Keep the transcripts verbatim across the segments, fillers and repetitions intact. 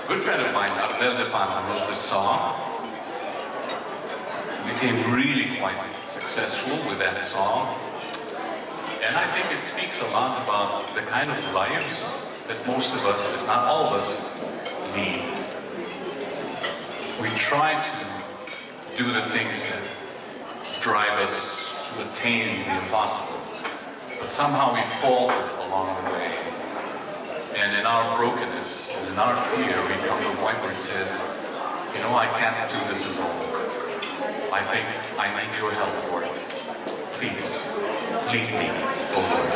good friend of mine, Abdel Depan, wrote this song. Became really quite successful with that song. And I think it speaks a lot about the kind of lives that most of us, if not all of us, lead. We try to do the things that drive us to attain the impossible, but somehow we falter along the way. And in our brokenness, and in our fear, we come to a point where it says, you know, I can't do this alone. I think I need your help, Lord. Please, lead me, O Lord.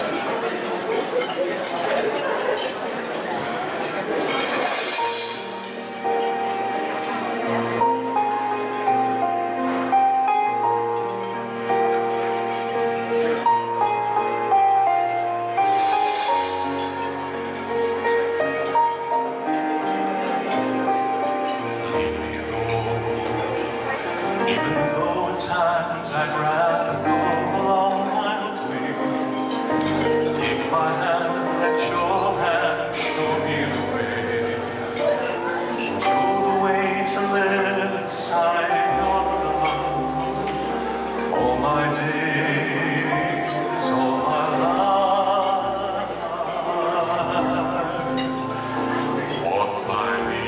I'd rather go along my way. Take my hand and let your hand show me the way. Show the way to live inside your love. All my days, all my life. Walk by me,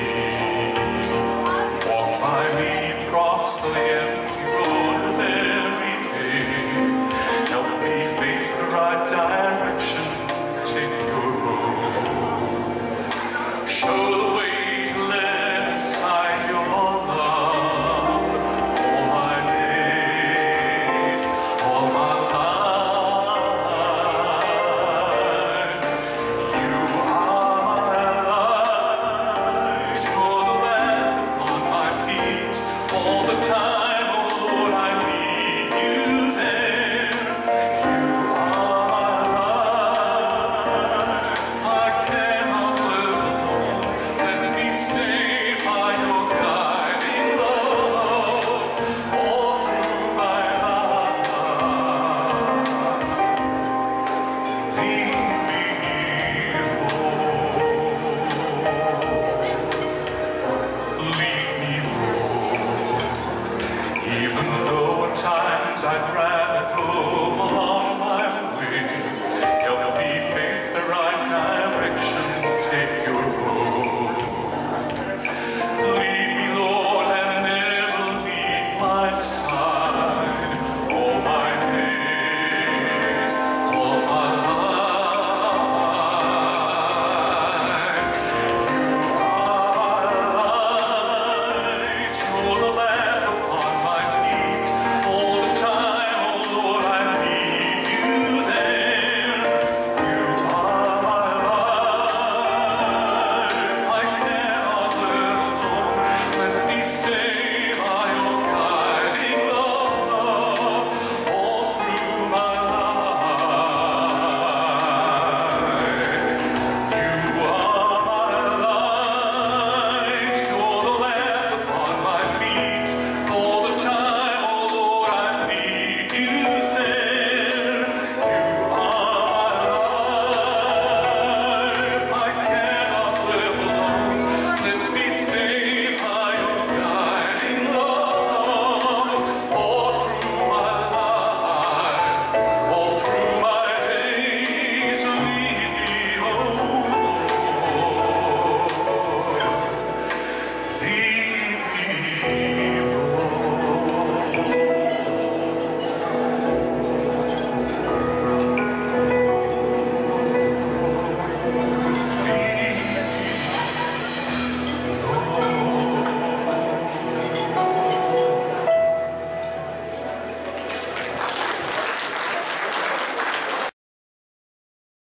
walk by me, cross the empty road with every day. Help me face the right direction, take your road. Show the way to live inside your love. All my days, all my life. You are my light, you're the lamp on my feet all the time. Lead